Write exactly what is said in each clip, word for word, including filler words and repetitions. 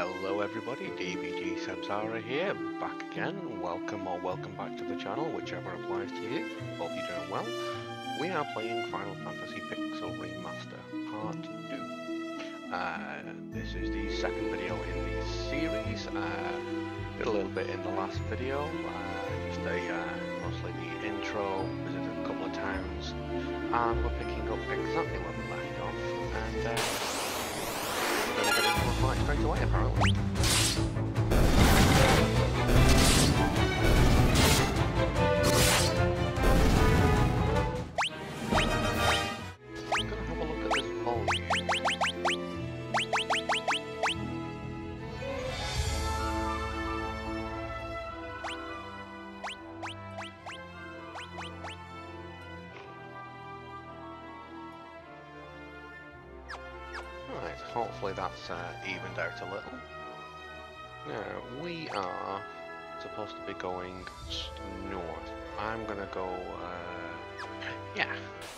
Hello everybody, D B G Sebzara here, back again. Welcome or welcome back to the channel, whichever applies to you. Hope you're doing well. We are playing Final Fantasy Pixel Remaster Part two. Uh, this is the second video in the series. Uh, did a little bit in the last video, uh, just a, uh, mostly the intro, visited a couple of towns, and we're picking up exactly where we left off. And uh, we're going to get into a fight straight away, apparently. I'm going to have a look at this volume. Right, hopefully that's uh, evened out a little. Now, we are supposed to be going north. I'm gonna go, uh, yeah,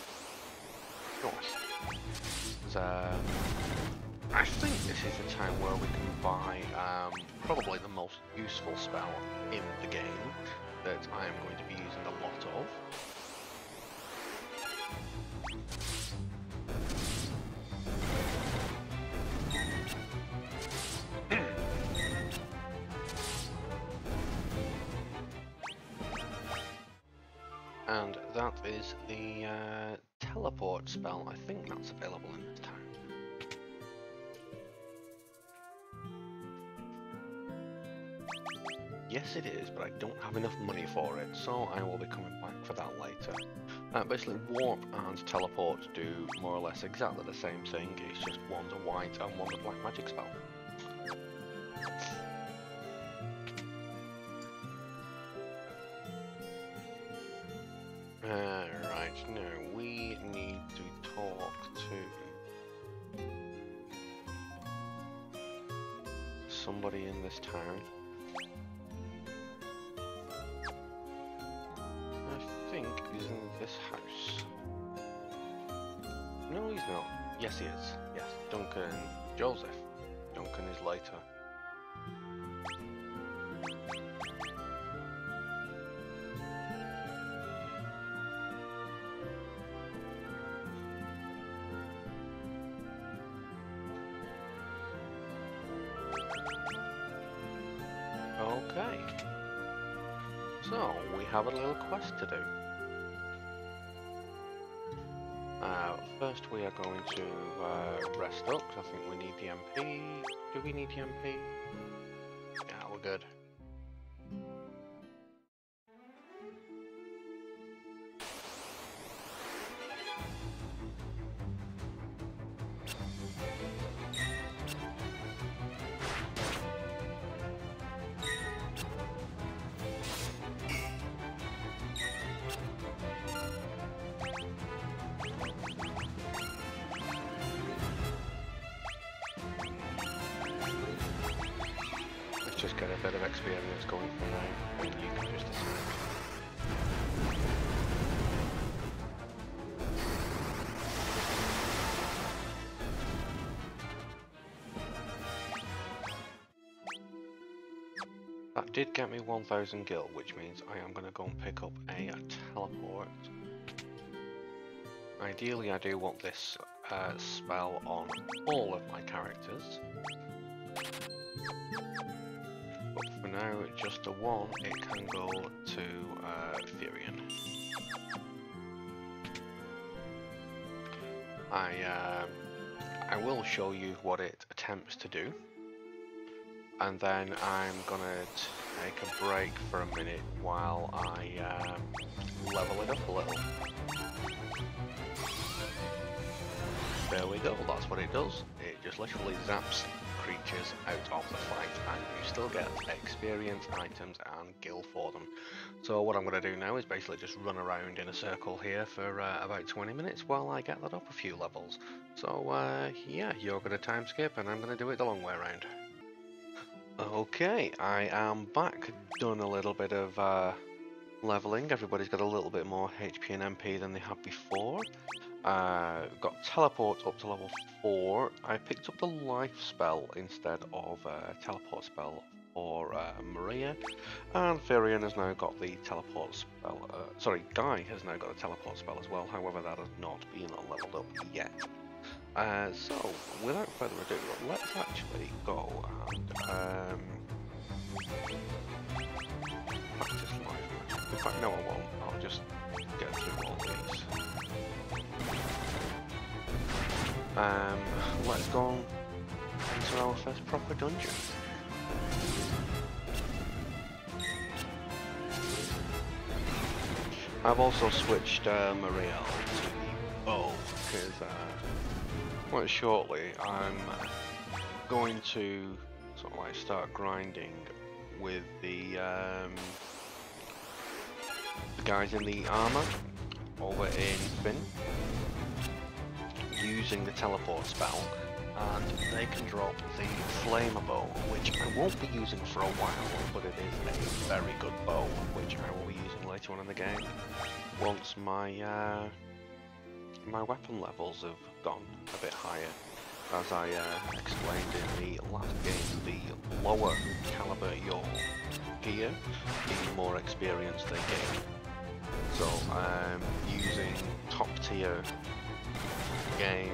north. So, I think this is the time where we can buy um, probably the most useful spell in the game that I am going to be using a lot of. And that is the uh, teleport spell. I think that's available in this town. Yes it is, but I don't have enough money for it, so I will be coming back for that later. Uh, basically, warp and teleport do more or less exactly the same thing, it's just one's a white and one's a black magic spell. Alright, now we need to talk to somebody in this town. I think he's in this house. No, he's not. Yes, he is. Yes, Duncan Joseph. Duncan is later. Okay, so we have a little quest to do. Uh, first we are going to uh, rest up, because I think we need the M P. Do we need the M P? Yeah, we're good. Just get a bit of experience going for now, and you can just decide. That did get me one thousand gil, which means I am going to go and pick up a teleport. Ideally, I do want this uh, spell on all of my characters. But for now, just a one, it can go to uh, Furion. I, uh, I will show you what it attempts to do, and then I'm gonna take a break for a minute while I uh, level it up a little. There we go, that's what it does. It just literally zaps creatures out of the fight, and you still get experience, items, and gil for them. So what I'm going to do now is basically just run around in a circle here for uh, about twenty minutes while I get that up a few levels. So uh, yeah, you're going to time skip, and I'm going to do it the long way around. Okay, I am back. Done a little bit of uh, leveling. Everybody's got a little bit more H P and M P than they had before. Uh, got teleport up to level four. I picked up the life spell instead of uh, teleport spell for uh, Maria, and Firion has now got the teleport spell. Uh, sorry, Guy has now got a teleport spell as well. However, that has not been leveled up yet. Uh, so, without further ado, let's actually go and um, practice life. In fact, no, I won't. I'll just get through all these. Um, let's go into our first proper dungeon. I've also switched uh, Mariel to the bow because uh, quite shortly I'm uh, going to sort of like start grinding with the um, the guys in the armor over in Fynn, using the teleport spell, and they can drop the flamer bow, which I won't be using for a while, but it is a very good bow, which I will be using later on in the game, once my uh, my weapon levels have gone a bit higher. As I uh, explained in the last game, the lower caliber your gear, the more experience they gain. So um, using top tier game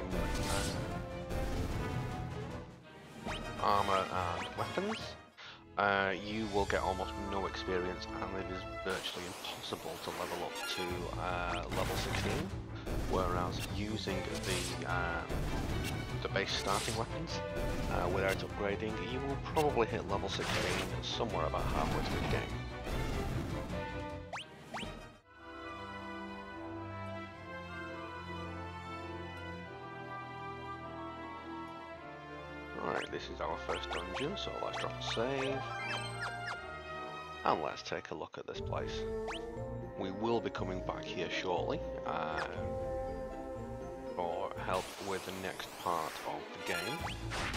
uh, armor and weapons, uh, you will get almost no experience, and it is virtually impossible to level up to uh, level sixteen. Whereas using the uh, the base starting weapons uh, without upgrading, you will probably hit level sixteen somewhere about halfway through the game. Right, this is our first dungeon, so let's drop a save. And let's take a look at this place. We will be coming back here shortly uh, for help with the next part of the game.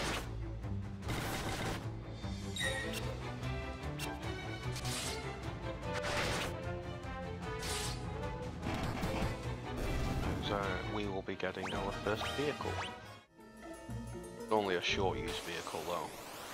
So we will be getting our first vehicle. Only a short use vehicle though.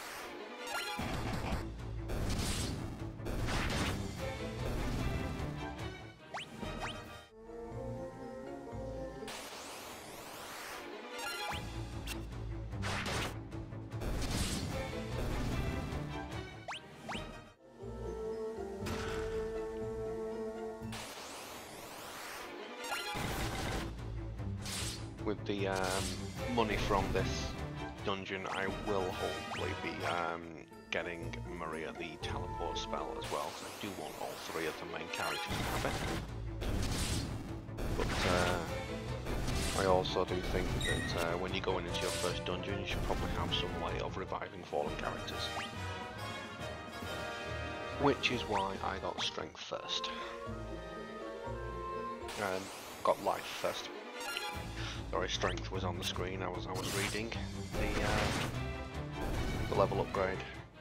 With the um, money from this dungeon, I will hopefully be um, getting Maria the teleport spell as well, because I do want all three of the main characters to have it. But uh, I also do think that uh, when you're going into your first dungeon, you should probably have some way of reviving fallen characters. Which is why I got strength first. Um, got life first. Sorry, strength was on the screen. I was I was reading the uh, the level upgrade.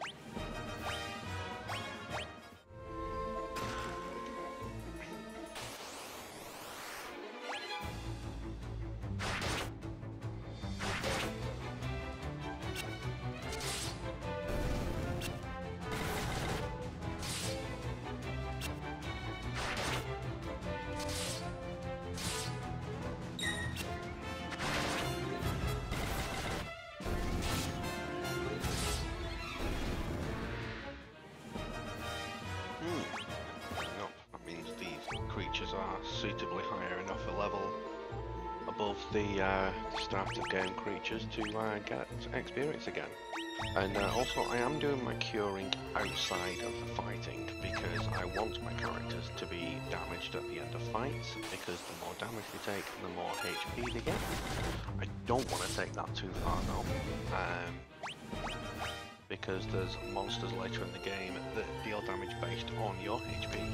Are suitably higher enough a level above the uh, start of game creatures to uh, get experience again. And uh, also I am doing my curing outside of the fighting because I want my characters to be damaged at the end of fights, because the more damage they take, the more H P they get. I don't want to take that too far though, um, because there's monsters later in the game that deal damage based on your H P.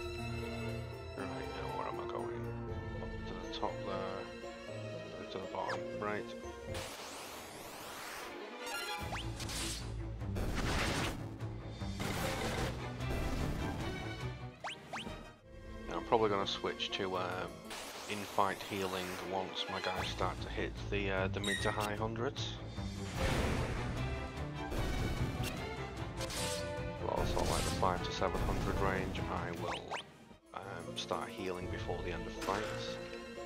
Top there, to the bottom, right. Now I'm probably going to switch to uh, in-fight healing once my guys start to hit the uh, the mid to high hundreds. Also, like the five to seven hundred range, I will um, start healing before the end of fights.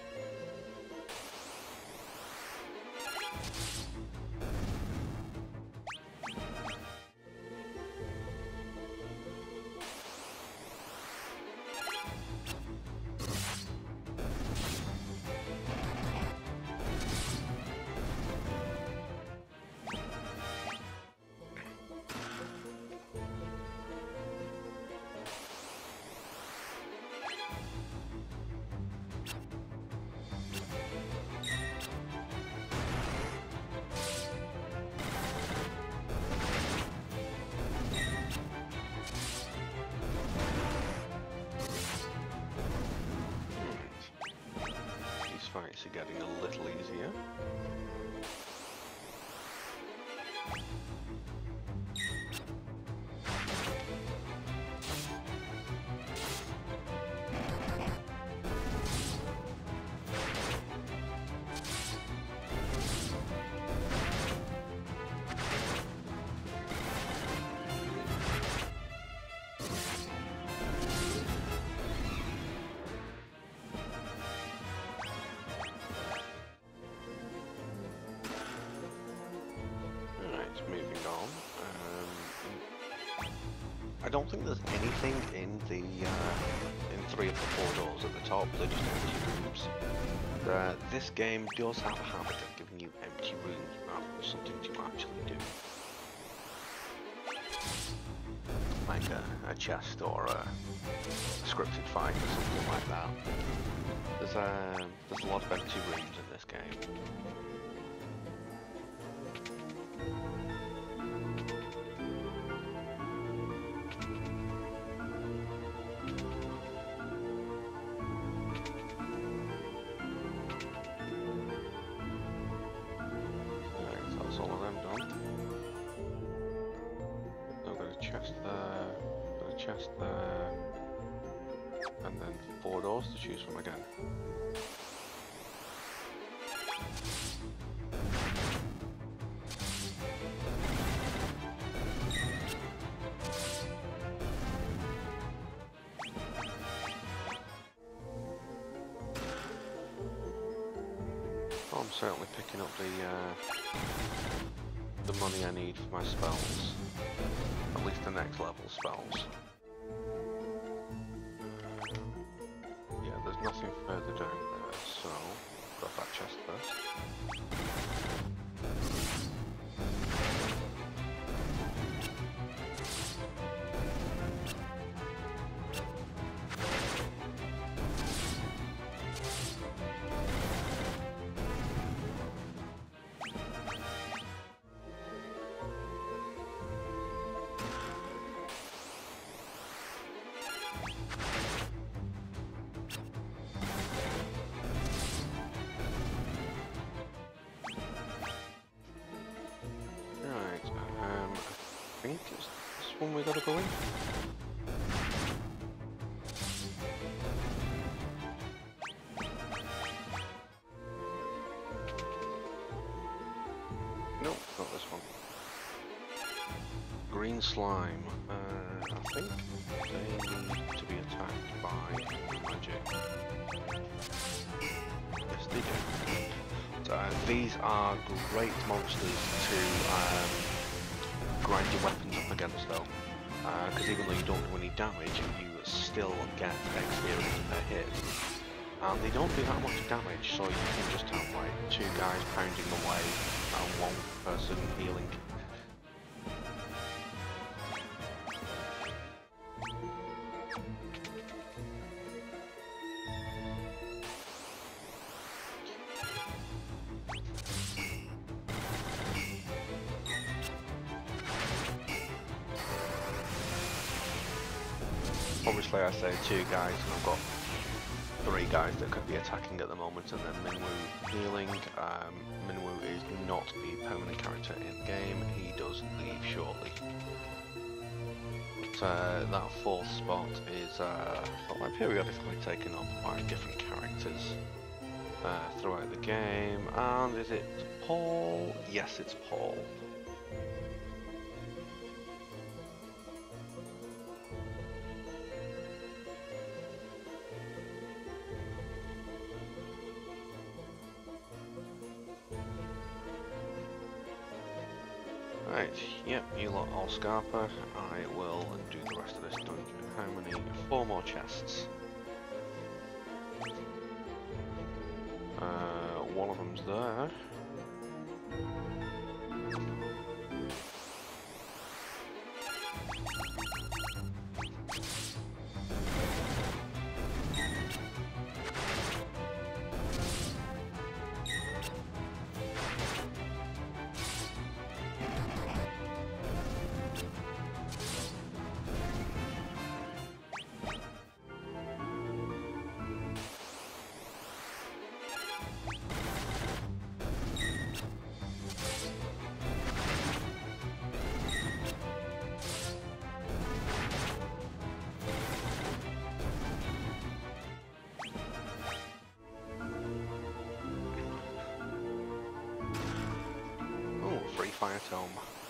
Fights are getting a little easier. Moving on. Um, I don't think there's anything in the uh, in three of the four doors at the top. They're just empty rooms. Uh, this game does have a habit of giving you empty rooms rather than something to actually do, like a, a chest or a scripted fight or something like that. There's a there's a lot of empty rooms in this game. All of them done. I've got a chest there, got a chest there, and then four doors to choose from again. Oh, I'm certainly picking up the uh, the money I need for my spells, at least the next level spells. Yeah, there's nothing further down there, so grab that chest first. I think it's this one we gotta go in. Nope, not this one. Green slime. Uh, I think they need to be attacked by magic. Yes, they do. So, uh, these are great monsters to um, grind your weapons up against though, because uh, even though you don't do any damage, you still get experience per hit. And they don't do that much damage, so you can just have like two guys pounding away and one person healing. Obviously I say two guys, and I've got three guys that could be attacking at the moment, and then Minwu healing. Um, Minwu is not a permanent character in game, he does leave shortly. uh, that fourth spot is uh, sort of like periodically taken up by different characters uh, throughout the game. And is it Paul? Yes, it's Paul. Right, yep, you lot all Scarpa. I will do the rest of this dungeon. How many? Four more chests. Uh, one of them's there. Free fire tome.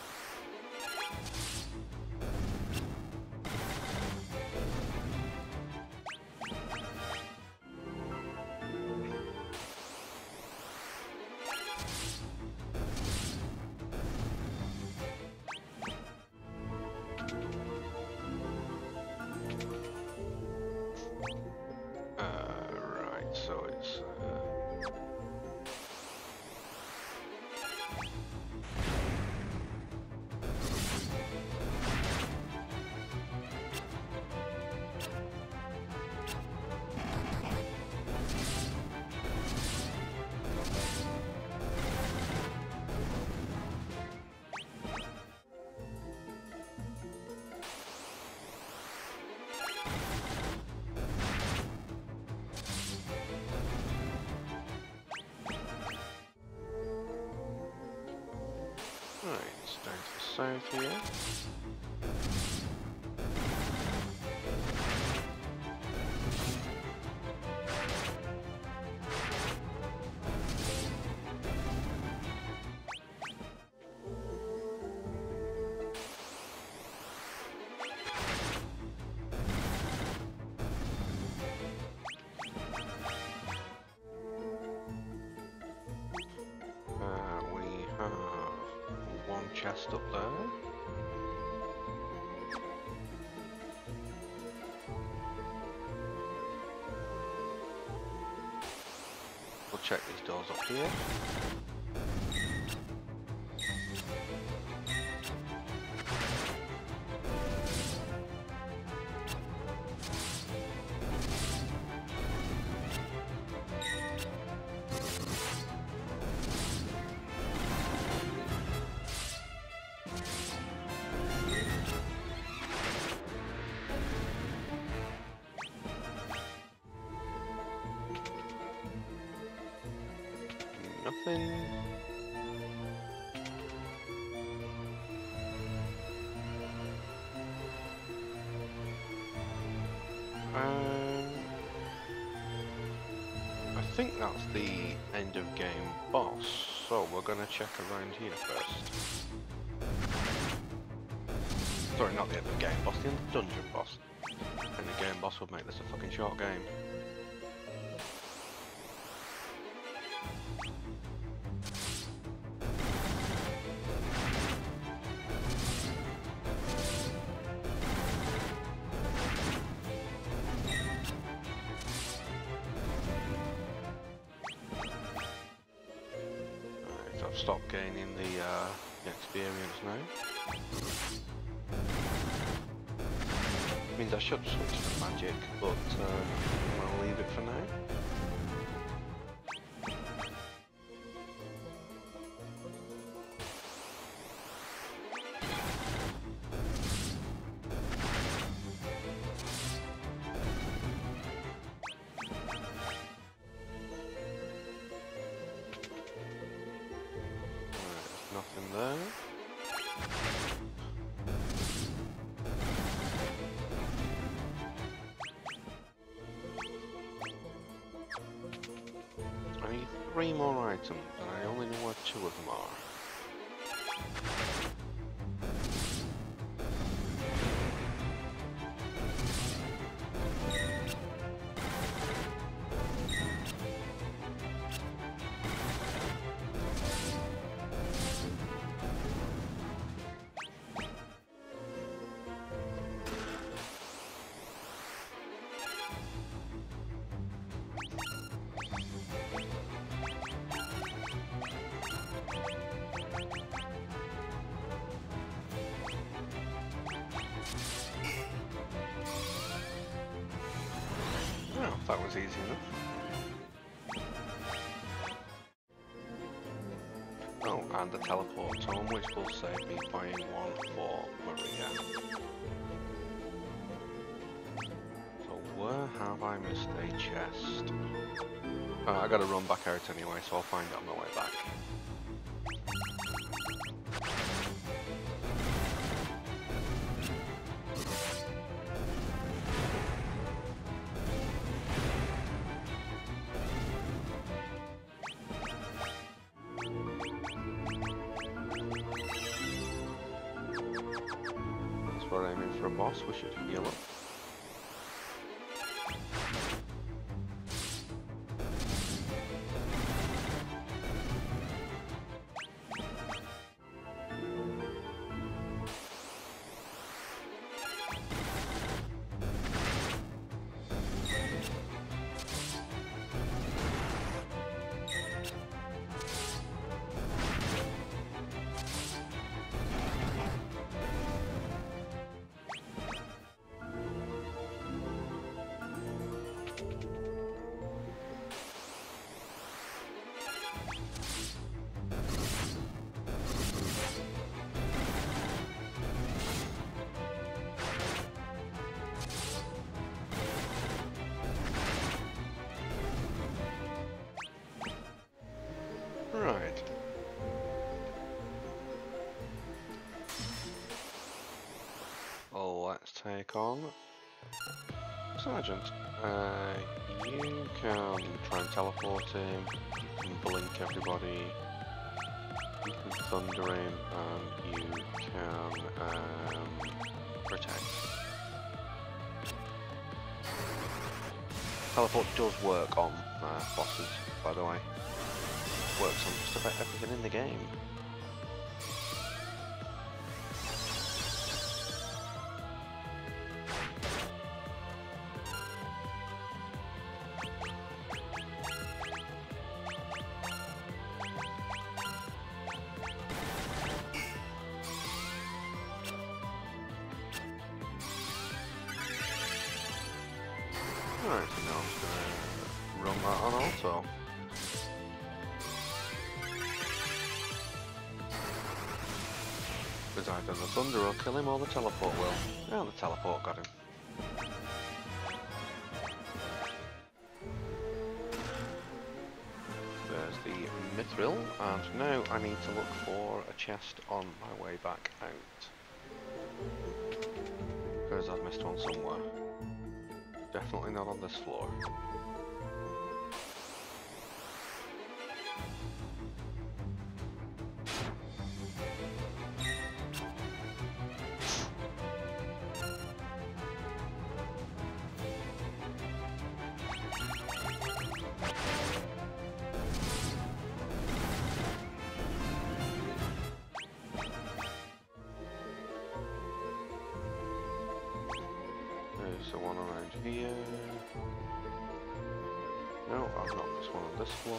Uh, right, so it's uh, right, it's down to the south here. Uh, we have one chest up there. We'll check these doors up here. Nothing. Um, I think that's the end of game boss, so we're gonna check around here first. Sorry, not the end of game boss, the end of dungeon boss. And the game boss would make this a fucking short game. I've stopped gaining the, uh, the experience now. Means I should switch to magic, but uh, I'll leave it for now. Nothing there. three more items, and I only know where two of them are. Well, that was easy enough. Oh, and the teleport home, which will save me buying one for Maria. So where have I missed a chest? Oh, I gotta run back out anyway, so I'll find it on my way back. We're aiming for a boss, we should heal up. Right. Let's take on Sergeant. Uh, you can try and teleport him, you can blink everybody, you can thunder him, and you can um, protect. Teleport does work on uh, bosses, by the way. Works on just about everything in the game. Alright, so now I'm just gonna run that on auto. Because either the thunder will kill him or the teleport will. Yeah, the teleport got him. There's the mithril, and now I need to look for a chest on my way back out. Because I've missed one somewhere. Definitely not on this floor. There's the one around here. No, I've got this one on this floor.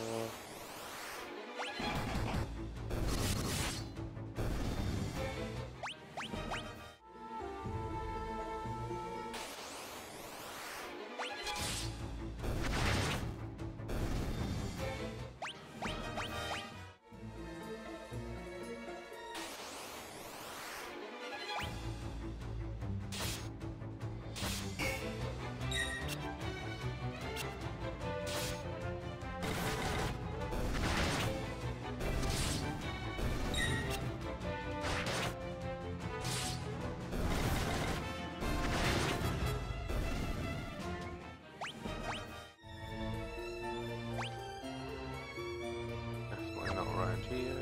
here.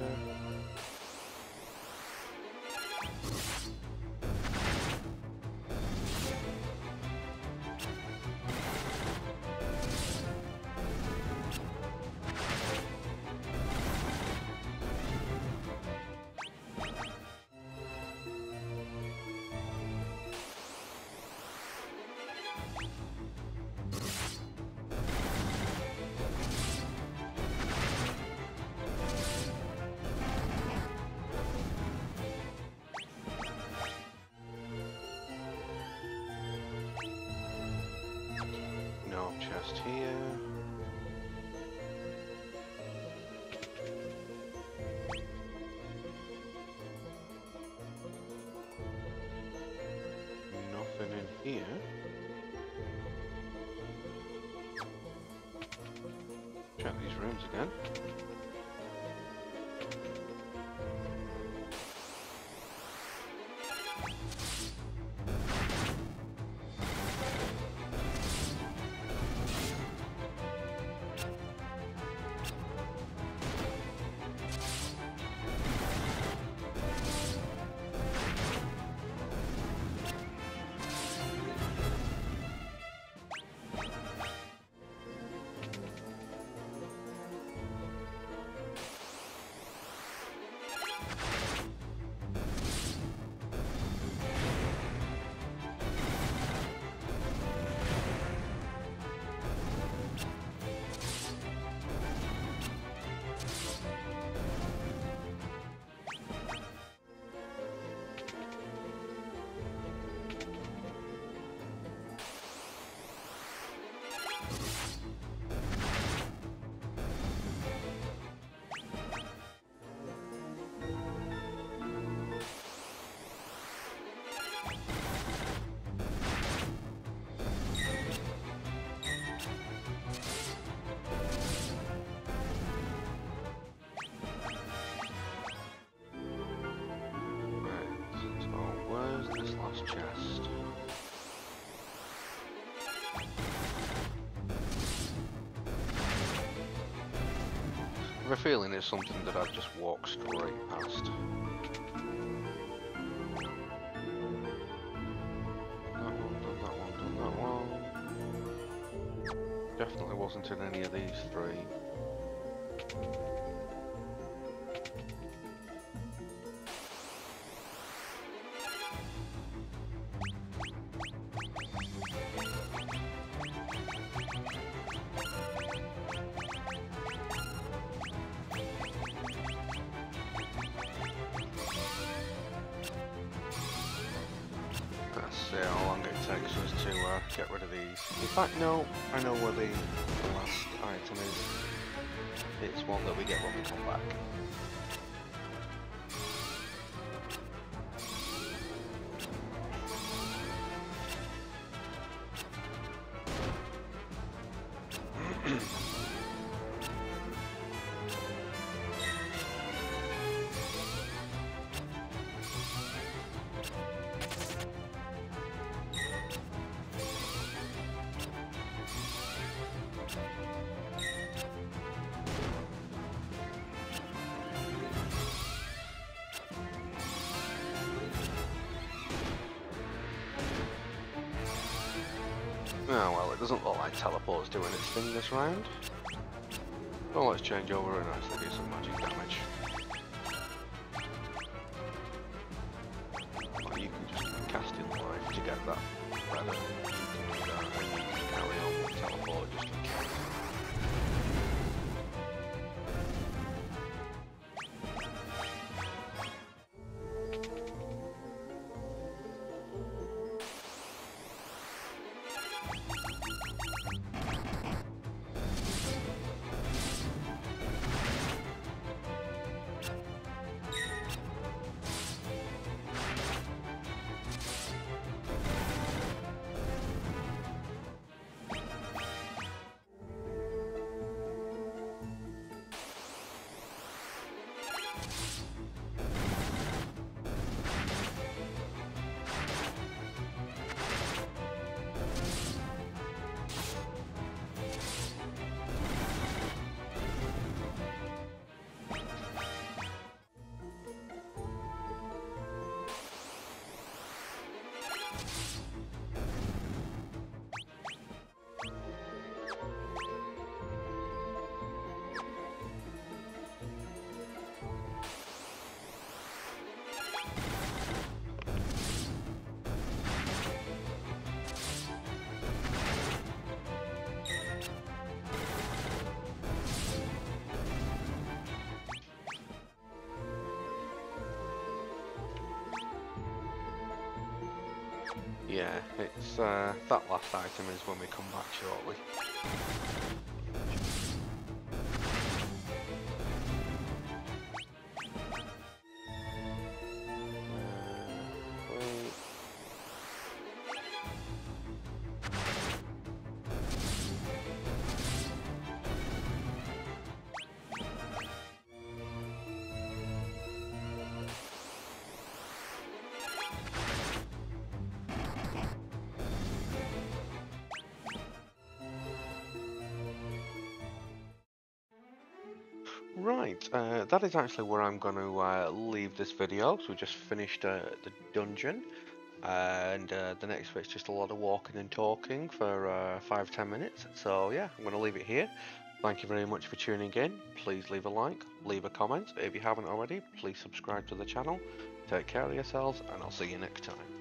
No chest here. Nothing in here. Check these rooms again. Chest. I have a feeling it's something that I've just walked straight past. Done that one, done that one, done that one. Definitely wasn't in any of these three. See how long it takes us to uh, get rid of these. In fact, no, I know where the, the last item is. It's one that we get when we come back. Oh well, it doesn't look like teleport's doing its thing this round. Well, let's change over and actually do some magic damage. Or you can just cast in life to get that better. You can do that and you can carry on with teleport just in case. Yeah, it's uh, that last item is when we come back shortly. Uh, wait. Right, uh, that is actually where I'm going to uh, leave this video. So we just finished uh, the dungeon, and uh, the next bit's just a lot of walking and talking for uh, five ten minutes. So yeah, I'm going to leave it here. Thank you very much for tuning in. Please leave a like, leave a comment. If you haven't already, please subscribe to the channel. Take care of yourselves, and I'll see you next time.